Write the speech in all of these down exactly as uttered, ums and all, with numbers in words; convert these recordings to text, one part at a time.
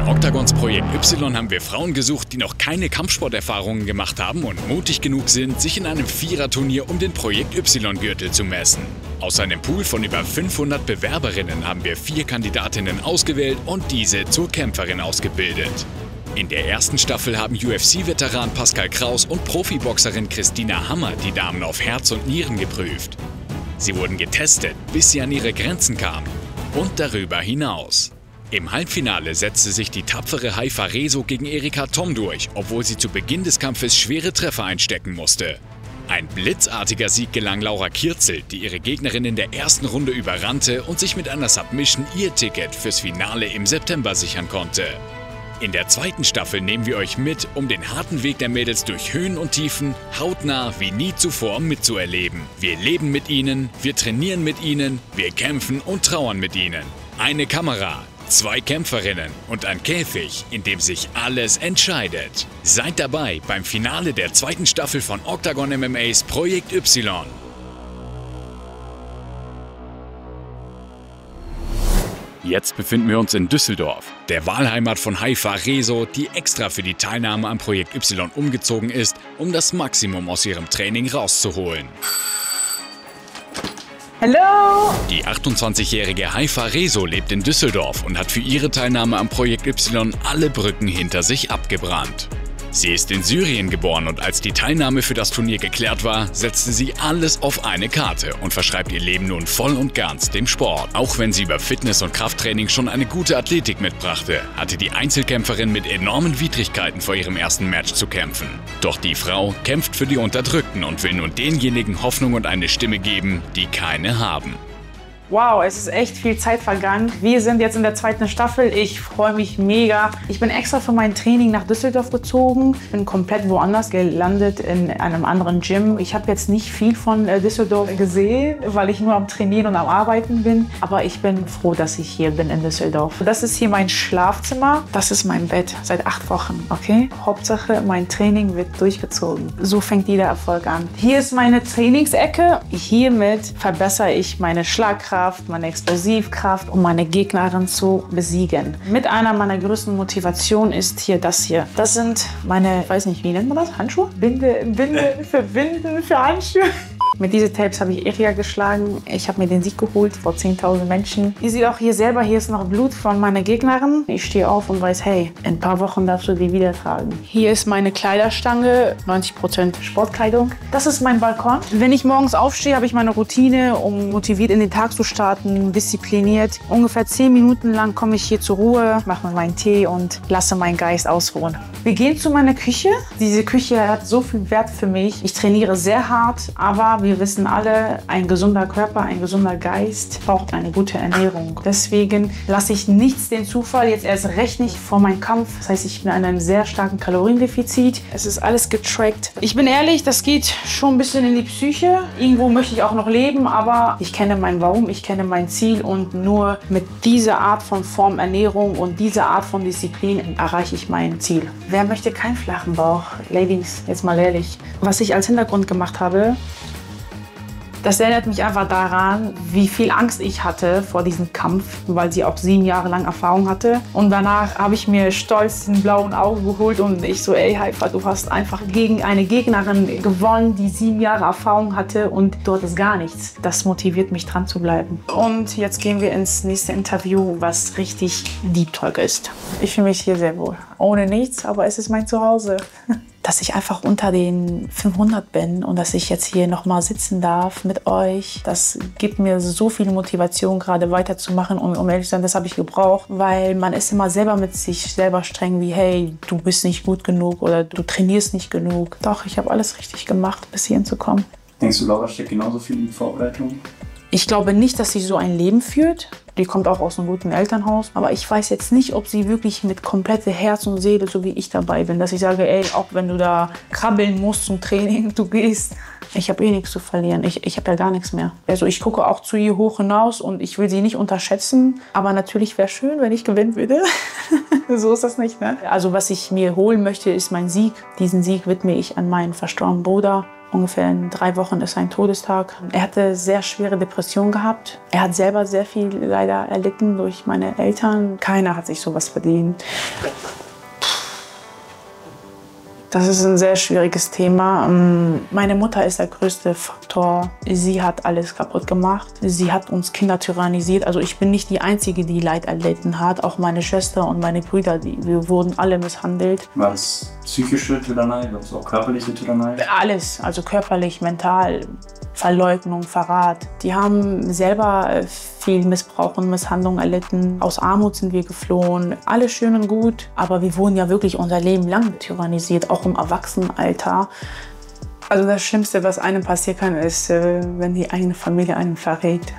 Octagons Projekt Y haben wir Frauen gesucht, die noch keine Kampfsporterfahrungen gemacht haben und mutig genug sind, sich in einem Viererturnier um den Projekt Y-Gürtel zu messen. Aus einem Pool von über fünfhundert Bewerberinnen haben wir vier Kandidatinnen ausgewählt und diese zur Kämpferin ausgebildet. In der ersten Staffel haben U F C-Veteran Pascal Kraus und Profiboxerin Christina Hammer die Damen auf Herz und Nieren geprüft. Sie wurden getestet, bis sie an ihre Grenzen kamen und darüber hinaus. Im Halbfinale setzte sich die tapfere Haifa Rezo gegen Erika Tom durch, obwohl sie zu Beginn des Kampfes schwere Treffer einstecken musste. Ein blitzartiger Sieg gelang Laura Kirzel, die ihre Gegnerin in der ersten Runde überrannte und sich mit einer Submission ihr Ticket fürs Finale im September sichern konnte. In der zweiten Staffel nehmen wir euch mit, um den harten Weg der Mädels durch Höhen und Tiefen hautnah wie nie zuvor mitzuerleben. Wir leben mit ihnen, wir trainieren mit ihnen, wir kämpfen und trauern mit ihnen. Eine Kamera, zwei Kämpferinnen und ein Käfig, in dem sich alles entscheidet. Seid dabei beim Finale der zweiten Staffel von Octagon M M As Projekt Y. Jetzt befinden wir uns in Düsseldorf, der Wahlheimat von Haifa Rezo, die extra für die Teilnahme am Projekt Y umgezogen ist, um das Maximum aus ihrem Training rauszuholen. Hallo! Die achtundzwanzigjährige Haifa Rezo lebt in Düsseldorf und hat für ihre Teilnahme am Projekt Y alle Brücken hinter sich abgebrannt. Sie ist in Syrien geboren und als die Teilnahme für das Turnier geklärt war, setzte sie alles auf eine Karte und verschreibt ihr Leben nun voll und ganz dem Sport. Auch wenn sie über Fitness- und Krafttraining schon eine gute Athletik mitbrachte, hatte die Einzelkämpferin mit enormen Widrigkeiten vor ihrem ersten Match zu kämpfen. Doch die Frau kämpft für die Unterdrückten und will nun denjenigen Hoffnung und eine Stimme geben, die keine haben. Wow, es ist echt viel Zeit vergangen. Wir sind jetzt in der zweiten Staffel. Ich freue mich mega. Ich bin extra für mein Training nach Düsseldorf gezogen. Bin komplett woanders gelandet, in einem anderen Gym. Ich habe jetzt nicht viel von Düsseldorf gesehen, weil ich nur am Trainieren und am Arbeiten bin. Aber ich bin froh, dass ich hier bin in Düsseldorf. Das ist hier mein Schlafzimmer. Das ist mein Bett seit acht Wochen. Okay? Hauptsache, mein Training wird durchgezogen. So fängt jeder Erfolg an. Hier ist meine Trainingsecke. Hiermit verbessere ich meine Schlagkraft, meine Explosivkraft, um meine Gegnerin zu besiegen. Mit einer meiner größten Motivationen ist hier das hier. Das sind meine, ich weiß nicht, wie nennt man das? Handschuhe? Binde, Binde für Binden, für Handschuhe. Mit diesen Tapes habe ich Erika geschlagen. Ich habe mir den Sieg geholt vor zehntausend Menschen. Ihr seht auch hier selber, hier ist noch Blut von meiner Gegnerin. Ich stehe auf und weiß, hey, in ein paar Wochen darfst du die wieder tragen. Hier ist meine Kleiderstange, neunzig Prozent Sportkleidung. Das ist mein Balkon. Wenn ich morgens aufstehe, habe ich meine Routine, um motiviert in den Tag zu starten, diszipliniert. Ungefähr zehn Minuten lang komme ich hier zur Ruhe, mache mir meinen Tee und lasse meinen Geist ausruhen. Wir gehen zu meiner Küche. Diese Küche hat so viel Wert für mich. Ich trainiere sehr hart, aber wir wissen alle, ein gesunder Körper, ein gesunder Geist braucht eine gute Ernährung. Deswegen lasse ich nichts den Zufall, jetzt erst recht nicht vor meinem Kampf. Das heißt, ich bin in einem sehr starken Kaloriendefizit. Es ist alles getrackt. Ich bin ehrlich, das geht schon ein bisschen in die Psyche. Irgendwo möchte ich auch noch leben, aber ich kenne mein Warum, ich kenne mein Ziel und nur mit dieser Art von Form, Ernährung und dieser Art von Disziplin erreiche ich mein Ziel. Wer möchte keinen flachen Bauch? Ladies, jetzt mal ehrlich. Was ich als Hintergrund gemacht habe, das erinnert mich einfach daran, wie viel Angst ich hatte vor diesem Kampf, weil sie auch sieben Jahre lang Erfahrung hatte. Und danach habe ich mir stolz den blauen Augen geholt und ich so, ey Haifa, du hast einfach gegen eine Gegnerin gewonnen, die sieben Jahre Erfahrung hatte und dort ist gar nichts. Das motiviert mich, dran zu bleiben. Und jetzt gehen wir ins nächste Interview, was richtig Deep Talk ist. Ich fühle mich hier sehr wohl. Ohne nichts, aber es ist mein Zuhause. Dass ich einfach unter den fünfhundert bin und dass ich jetzt hier noch mal sitzen darf mit euch, das gibt mir so viel Motivation, gerade weiterzumachen. Und um ehrlich zu sein, das habe ich gebraucht, weil man ist immer selber mit sich selber streng, wie hey, du bist nicht gut genug oder du trainierst nicht genug. Doch, ich habe alles richtig gemacht, bis hierhin zu kommen. Denkst du, Laura steckt genauso viel in die Vorbereitung? Ich glaube nicht, dass sie so ein Leben führt. Die kommt auch aus einem guten Elternhaus. Aber ich weiß jetzt nicht, ob sie wirklich mit kompletter Herz und Seele, so wie ich dabei bin, dass ich sage, ey, auch wenn du da krabbeln musst zum Training, du gehst. Ich habe eh nichts zu verlieren. Ich, ich habe ja gar nichts mehr. Also ich gucke auch zu ihr hoch hinaus und ich will sie nicht unterschätzen. Aber natürlich wäre schön, wenn ich gewinnen würde. So ist das nicht, ne? Also was ich mir holen möchte, ist mein Sieg. Diesen Sieg widme ich an meinen verstorbenen Bruder. Ungefähr in drei Wochen ist sein Todestag. Er hatte sehr schwere Depressionen gehabt. Er hat selber sehr viel leider erlitten durch meine Eltern. Keiner hat sich sowas verdient. Das ist ein sehr schwieriges Thema. Meine Mutter ist der größte Faktor. Sie hat alles kaputt gemacht. Sie hat uns Kinder tyrannisiert. Also ich bin nicht die Einzige, die Leid erlitten hat. Auch meine Schwester und meine Brüder, die, wir wurden alle misshandelt. War das psychische Tyrannei? War das auch körperliche Tyrannei? Alles, also körperlich, mental, Verleugnung, Verrat. Die haben selber viel Missbrauch und Misshandlung erlitten. Aus Armut sind wir geflohen. Alles schön und gut, aber wir wurden ja wirklich unser Leben lang tyrannisiert, auch im Erwachsenenalter. Also das Schlimmste, was einem passieren kann, ist, wenn die eigene Familie einen verrät.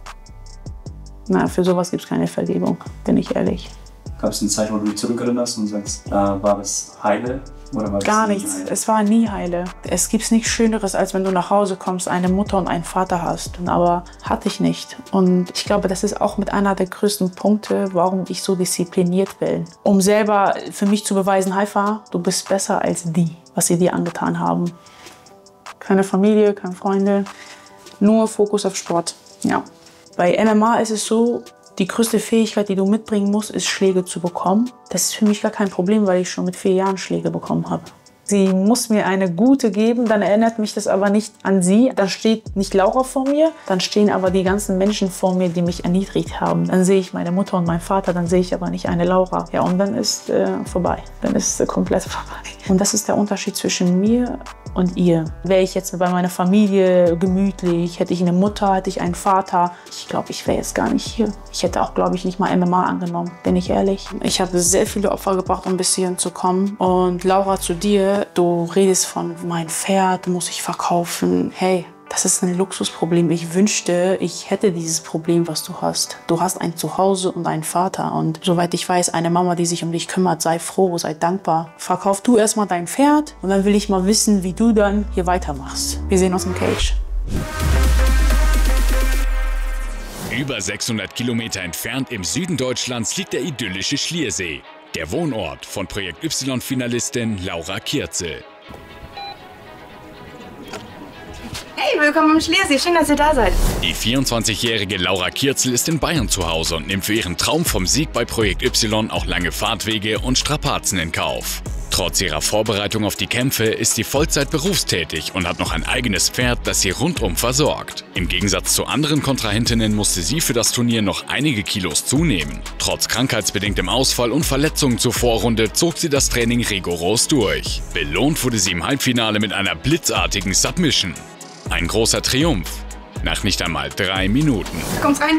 Na, für sowas gibt es keine Vergebung, bin ich ehrlich. Gab es eine Zeit, wo du dich zurückerinnerst und sagst, da war das heile? Oder war das Gar nichts. Heile? Es war nie heile. Es gibt nichts Schöneres, als wenn du nach Hause kommst, eine Mutter und einen Vater hast. Aber hatte ich nicht. Und ich glaube, das ist auch mit einer der größten Punkte, warum ich so diszipliniert bin. Um selber für mich zu beweisen, Haifa, du bist besser als die, was sie dir angetan haben. Keine Familie, keine Freunde, nur Fokus auf Sport. Ja. Bei M M A ist es so, die größte Fähigkeit, die du mitbringen musst, ist Schläge zu bekommen. Das ist für mich gar kein Problem, weil ich schon mit vier Jahren Schläge bekommen habe. Sie muss mir eine gute geben, dann erinnert mich das aber nicht an sie. Dann steht nicht Laura vor mir, dann stehen aber die ganzen Menschen vor mir, die mich erniedrigt haben. Dann sehe ich meine Mutter und meinen Vater, dann sehe ich aber nicht eine Laura. Ja, und dann ist äh, vorbei. Dann ist äh, komplett vorbei. Und das ist der Unterschied zwischen mir und ihr. Wäre ich jetzt bei meiner Familie gemütlich, hätte ich eine Mutter, hätte ich einen Vater, ich glaube, ich wäre jetzt gar nicht hier. Ich hätte auch, glaube ich, nicht mal M M A angenommen, bin ich ehrlich. Ich habe sehr viele Opfer gebracht, um bis hierhin zu kommen. Und Laura, zu dir, du redest von mein Pferd, muss ich verkaufen. Hey, das ist ein Luxusproblem. Ich wünschte, ich hätte dieses Problem, was du hast. Du hast ein Zuhause und einen Vater. Und soweit ich weiß, eine Mama, die sich um dich kümmert. Sei froh, sei dankbar. Verkauf du erstmal dein Pferd und dann will ich mal wissen, wie du dann hier weitermachst. Wir sehen uns im Cage. Über sechshundert Kilometer entfernt im Süden Deutschlands liegt der idyllische Schliersee. Der Wohnort von Projekt Y-Finalistin Laura Kierzel. Hey, willkommen im Schliersee. Schön, dass ihr da seid. Die vierundzwanzigjährige Laura Kierzel ist in Bayern zu Hause und nimmt für ihren Traum vom Sieg bei Projekt Y auch lange Fahrtwege und Strapazen in Kauf. Trotz ihrer Vorbereitung auf die Kämpfe ist sie Vollzeit berufstätig und hat noch ein eigenes Pferd, das sie rundum versorgt. Im Gegensatz zu anderen Kontrahentinnen musste sie für das Turnier noch einige Kilos zunehmen. Trotz krankheitsbedingtem Ausfall und Verletzungen zur Vorrunde zog sie das Training rigoros durch. Belohnt wurde sie im Halbfinale mit einer blitzartigen Submission. Ein großer Triumph. Nach nicht einmal drei Minuten. Kommt rein.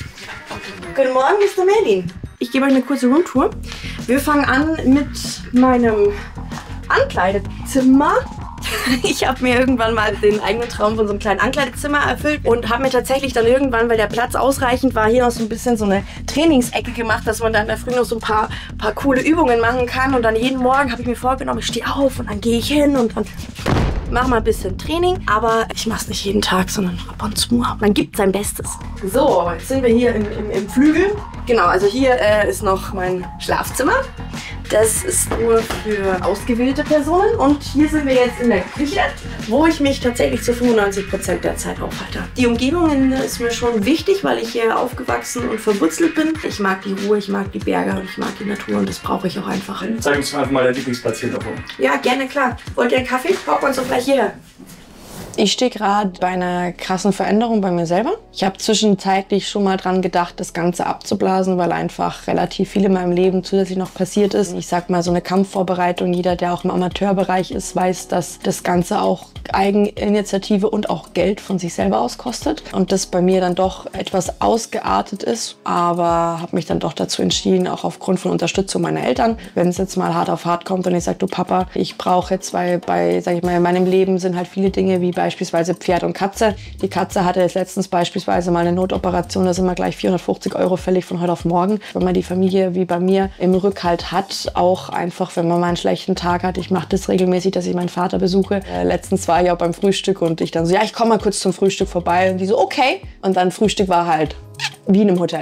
Guten Morgen, Mister Merlin. Ich gebe euch eine kurze Rundtour. Wir fangen an mit meinem Ankleidezimmer. Ich habe mir irgendwann mal den eigenen Traum von so einem kleinen Ankleidezimmer erfüllt und habe mir tatsächlich dann irgendwann, weil der Platz ausreichend war, hier noch so ein bisschen so eine Trainingsecke gemacht, dass man dann in der Früh noch so ein paar, paar coole Übungen machen kann. Und dann jeden Morgen habe ich mir vorgenommen, ich stehe auf und dann gehe ich hin und dann mache mal ein bisschen Training. Aber ich mache es nicht jeden Tag, sondern ab und zu. Man gibt sein Bestes. So, jetzt sind wir hier im, im, im Flügel. Genau, also hier äh, ist noch mein Schlafzimmer. Das ist nur für ausgewählte Personen. Und hier sind wir jetzt in der Küche, wo ich mich tatsächlich zu fünfundneunzig Prozent der Zeit aufhalte. Die Umgebung ist mir schon wichtig, weil ich hier aufgewachsen und verwurzelt bin. Ich mag die Ruhe, ich mag die Berge und ich mag die Natur und das brauche ich auch einfach. Zeig uns einfach mal deinen Lieblingsplatz hier davon. Ja, gerne, klar. Wollt ihr einen Kaffee? Hocken wir uns doch gleich hierher. Ich stehe gerade bei einer krassen Veränderung bei mir selber. Ich habe zwischenzeitlich schon mal dran gedacht, das Ganze abzublasen, weil einfach relativ viel in meinem Leben zusätzlich noch passiert ist. Ich sag mal, so eine Kampfvorbereitung, jeder, der auch im Amateurbereich ist, weiß, dass das Ganze auch Eigeninitiative und auch Geld von sich selber auskostet. Und das bei mir dann doch etwas ausgeartet ist, aber habe mich dann doch dazu entschieden, auch aufgrund von Unterstützung meiner Eltern, wenn es jetzt mal hart auf hart kommt und ich sage, du Papa, ich brauche jetzt, weil bei, sag ich mal, in meinem Leben sind halt viele Dinge wie beispielsweise Pferd und Katze. Die Katze hatte jetzt letztens beispielsweise mal eine Notoperation, da sind wir gleich vierhundertfünfzig Euro fällig von heute auf morgen. Wenn man die Familie wie bei mir im Rückhalt hat, auch einfach, wenn man mal einen schlechten Tag hat, ich mache das regelmäßig, dass ich meinen Vater besuche. Äh, letztens war ich auch beim Frühstück und ich dann so, ja, ich komme mal kurz zum Frühstück vorbei und die so, okay. Und dann Frühstück war halt wie in einem Hotel.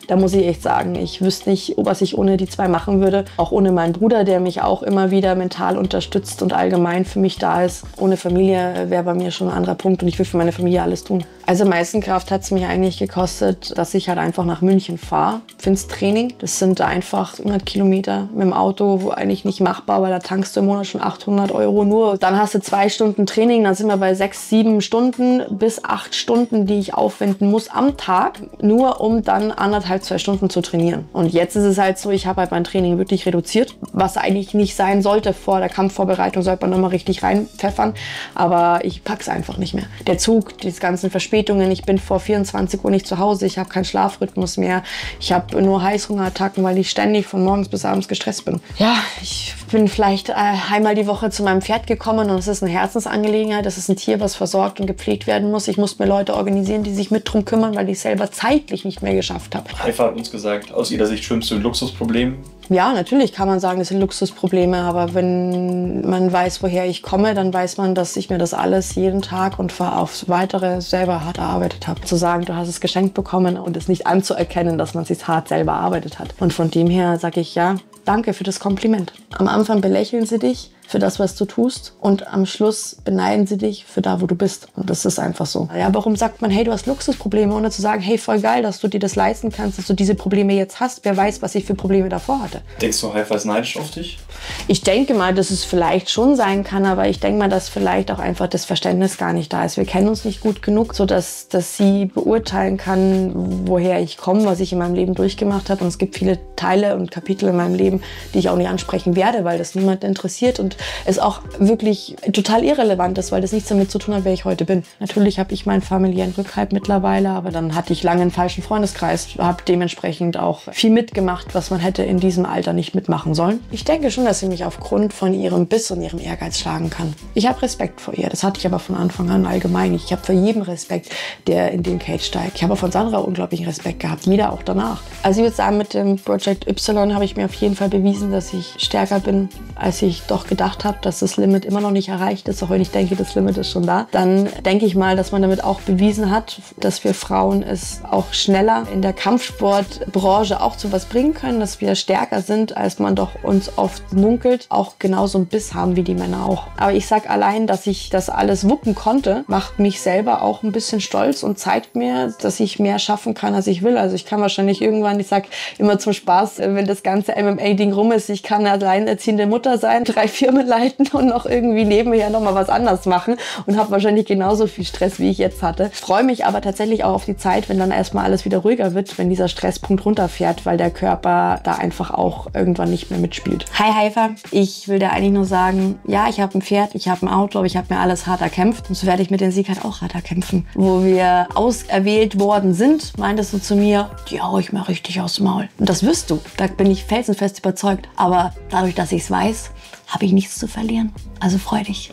Da muss ich echt sagen, ich wüsste nicht, was ich ohne die zwei machen würde. Auch ohne meinen Bruder, der mich auch immer wieder mental unterstützt und allgemein für mich da ist. Ohne Familie wäre bei mir schon ein anderer Punkt und ich will für meine Familie alles tun. Also Meistenkraft hat es mich eigentlich gekostet, dass ich halt einfach nach München fahre fürs Training. Das sind einfach hundert Kilometer mit dem Auto, wo eigentlich nicht machbar, weil da tankst du im Monat schon achthundert Euro nur. Dann hast du zwei Stunden Training, dann sind wir bei sechs, sieben Stunden bis acht Stunden, die ich aufwenden muss am Tag, nur um dann anderthalb, zwei Stunden zu trainieren. Und jetzt ist es halt so, ich habe halt mein Training wirklich reduziert, was eigentlich nicht sein sollte. Vor der Kampfvorbereitung sollte man nochmal richtig reinpfeffern, aber ich pack's einfach nicht mehr. Der Zug, die ganzen Verspätungen, ich bin vor vierundzwanzig Uhr nicht zu Hause, ich habe keinen Schlafrhythmus mehr, ich habe nur Heißhungerattacken, weil ich ständig von morgens bis abends gestresst bin. Ja, ich bin vielleicht äh, einmal die Woche zu meinem Pferd gekommen und es ist eine Herzensangelegenheit, das ist ein Tier, was versorgt und gepflegt werden muss. Ich musste mir Leute organisieren, die sich mit drum kümmern, weil ich selber zeitlich nicht mehr geschafft habe. Haifa hat uns gesagt, aus ihrer Sicht schwimmst du in Luxusproblemen. Ja, natürlich kann man sagen, das sind Luxusprobleme, aber wenn man weiß, woher ich komme, dann weiß man, dass ich mir das alles jeden Tag und aufs Weitere selber hart erarbeitet habe. Zu sagen, du hast es geschenkt bekommen und es nicht anzuerkennen, dass man es sich hart selber erarbeitet hat. Und von dem her sage ich ja, danke für das Kompliment. Am Anfang belächeln sie dich für das, was du tust und am Schluss beneiden sie dich für da, wo du bist. Und das ist einfach so. Ja, warum sagt man, hey, du hast Luxusprobleme, ohne zu sagen, hey, voll geil, dass du dir das leisten kannst, dass du diese Probleme jetzt hast. Wer weiß, was ich für Probleme davor hatte. Denkst du, Haifa ist neidisch auf dich? Ich denke mal, dass es vielleicht schon sein kann, aber ich denke mal, dass vielleicht auch einfach das Verständnis gar nicht da ist. Wir kennen uns nicht gut genug, sodass dass sie beurteilen kann, woher ich komme, was ich in meinem Leben durchgemacht habe. Und es gibt viele Teile und Kapitel in meinem Leben, die ich auch nicht ansprechen werde, weil das niemand interessiert und es auch wirklich total irrelevant ist, weil das nichts damit zu tun hat, wer ich heute bin. Natürlich habe ich meinen familiären Rückhalt mittlerweile, aber dann hatte ich lange einen falschen Freundeskreis, habe dementsprechend auch viel mitgemacht, was man hätte in diesem Alter nicht mitmachen sollen. Ich denke schon, dass sie mich aufgrund von ihrem Biss und ihrem Ehrgeiz schlagen kann. Ich habe Respekt vor ihr, das hatte ich aber von Anfang an allgemein. Ich habe für jeden Respekt, der in den Cage steigt. Ich habe von Sandra unglaublichen Respekt gehabt, jeder auch danach. Also ich würde sagen, mit dem Project Y habe ich mir auf jeden Fall bewiesen, dass ich stärker bin, als ich doch gedacht habe, dass das Limit immer noch nicht erreicht ist, auch wenn ich denke, das Limit ist schon da. Dann denke ich mal, dass man damit auch bewiesen hat, dass wir Frauen es auch schneller in der Kampfsportbranche auch zu was bringen können, dass wir stärker sind, als man doch uns oft munkelt, auch genauso einen Biss haben wie die Männer auch. Aber ich sag allein, dass ich das alles wuppen konnte, macht mich selber auch ein bisschen stolz und zeigt mir, dass ich mehr schaffen kann, als ich will. Also ich kann wahrscheinlich irgendwann, ich sag immer zum Spaß, wenn das ganze M M A-Ding rum ist, ich kann alleinerziehende Mutter sein, drei Firmen leiten und noch irgendwie nebenher noch mal was anderes machen und habe wahrscheinlich genauso viel Stress, wie ich jetzt hatte. Freue mich aber tatsächlich auch auf die Zeit, wenn dann erstmal alles wieder ruhiger wird, wenn dieser Stresspunkt runterfährt, weil der Körper da einfach auch irgendwann nicht mehr mitspielt. Hi Haifa, ich will dir eigentlich nur sagen, ja, ich habe ein Pferd, ich habe ein Auto, aber ich habe mir alles hart erkämpft und so werde ich mit den Sieg halt auch hart erkämpfen. Wo wir auserwählt worden sind, meintest du zu mir, die hau ich mir richtig aus dem Maul. Und das wirst du, da bin ich felsenfest überzeugt. Aber dadurch, dass ich es weiß, habe ich nichts zu verlieren. Also freu dich.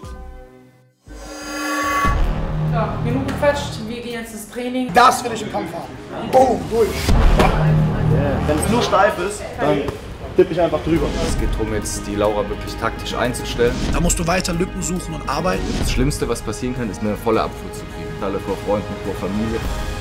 Ja, genug gequatscht. Wir gehen jetzt ins Training. Das will ich im Kampf haben. Boom, durch. Yeah. Wenn es nur steif ist, dann tippe ich einfach drüber. Es geht darum, jetzt die Laura wirklich taktisch einzustellen. Da musst du weiter Lücken suchen und arbeiten. Das Schlimmste, was passieren kann, ist eine volle Abfuhr zu kriegen. Alle vor Freunden, vor Familie.